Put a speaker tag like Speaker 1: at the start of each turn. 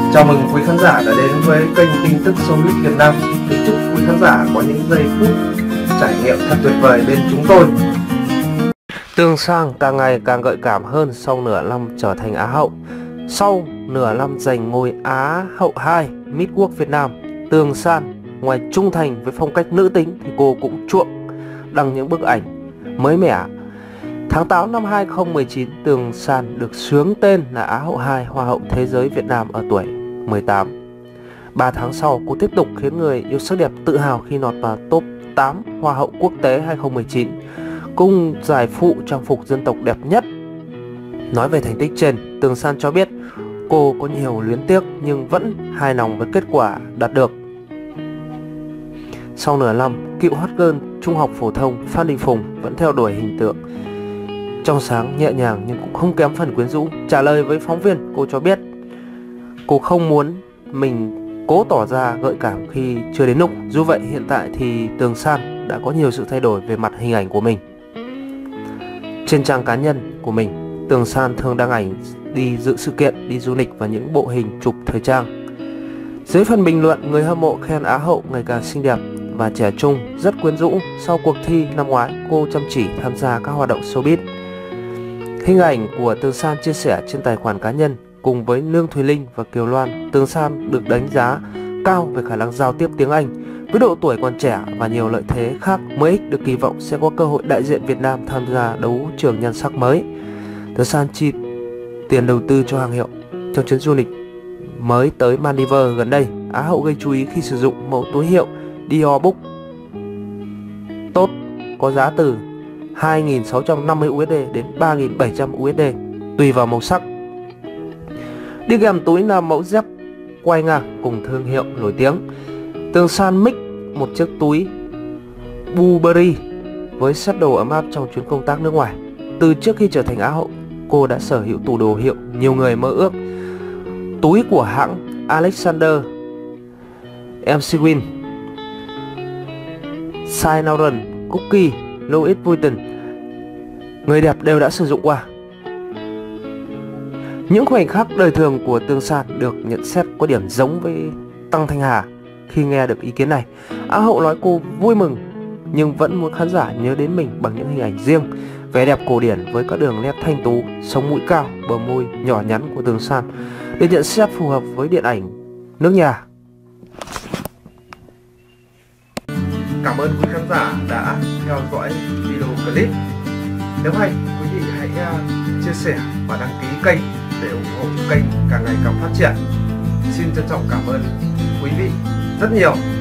Speaker 1: Chào mừng quý khán giả đã đến với kênh tin tức Showbiz Việt Nam. Kính chúc quý khán giả có những giây phút trải nghiệm thật tuyệt vời bên chúng tôi.
Speaker 2: Tường San càng ngày càng gợi cảm hơn sau nửa năm trở thành Á hậu. Sau nửa năm giành ngôi Á hậu 2 Miss World Việt Nam, Tường San ngoài trung thành với phong cách nữ tính thì cô cũng chuộng đăng những bức ảnh mới mẻ. Tháng 8 năm 2019, Tường San được xướng tên là Á hậu 2 Hoa hậu Thế giới Việt Nam ở tuổi 18. 3 tháng sau, cô tiếp tục khiến người yêu sắc đẹp tự hào khi lọt vào top 8 Hoa hậu quốc tế 2019 cùng giải phụ trang phục dân tộc đẹp nhất. Nói về thành tích trên, Tường San cho biết cô có nhiều luyến tiếc nhưng vẫn hài lòng với kết quả đạt được. Sau nửa năm, cựu hot girl trung học phổ thông Phan Đình Phùng vẫn theo đuổi hình tượng trong sáng, nhẹ nhàng nhưng cũng không kém phần quyến rũ. Trả lời với phóng viên, cô cho biết cô không muốn mình cố tỏ ra gợi cảm khi chưa đến lúc. Dù vậy, hiện tại thì Tường San đã có nhiều sự thay đổi về mặt hình ảnh của mình. Trên trang cá nhân của mình, Tường San thường đăng ảnh đi dự sự kiện, đi du lịch và những bộ hình chụp thời trang. Dưới phần bình luận, người hâm mộ khen Á hậu ngày càng xinh đẹp và trẻ trung, rất quyến rũ. Sau cuộc thi năm ngoái, cô chăm chỉ tham gia các hoạt động showbiz. Hình ảnh của Tường San chia sẻ trên tài khoản cá nhân cùng với Lương Thùy Linh và Kiều Loan. Tường San được đánh giá cao về khả năng giao tiếp tiếng Anh. Với độ tuổi còn trẻ và nhiều lợi thế khác, mới được kỳ vọng sẽ có cơ hội đại diện Việt Nam tham gia đấu trường nhan sắc mới. Tường San chi tiền đầu tư cho hàng hiệu trong chuyến du lịch mới tới Maldives gần đây. Á hậu gây chú ý khi sử dụng mẫu túi hiệu Dior Book tốt có giá từ 2.650 USD đến 3.700 USD tùy vào màu sắc. Đi kèm túi là mẫu dép quay ngang cùng thương hiệu nổi tiếng. Tường San mix một chiếc túi Burberry với set đồ ấm áp trong chuyến công tác nước ngoài. Từ trước khi trở thành Á hậu, cô đã sở hữu tủ đồ hiệu nhiều người mơ ước. Túi của hãng Alexander McQueen, Saint Laurent, Cookie, Louis Vuitton, người đẹp đều đã sử dụng qua. Những khoảnh khắc đời thường của Tường San được nhận xét có điểm giống với Tăng Thanh Hà. Khi nghe được ý kiến này, Á hậu nói cô vui mừng nhưng vẫn muốn khán giả nhớ đến mình bằng những hình ảnh riêng. Vẻ đẹp cổ điển với các đường nét thanh tú, sống mũi cao, bờ môi nhỏ nhắn của Tường San được nhận xét phù hợp với điện ảnh nước nhà.
Speaker 1: Cảm ơn quý khán giả đã theo dõi video clip. Nếu hay, quý vị hãy chia sẻ và đăng ký kênh để ủng hộ kênh càng ngày càng phát triển. Xin trân trọng cảm ơn quý vị rất nhiều.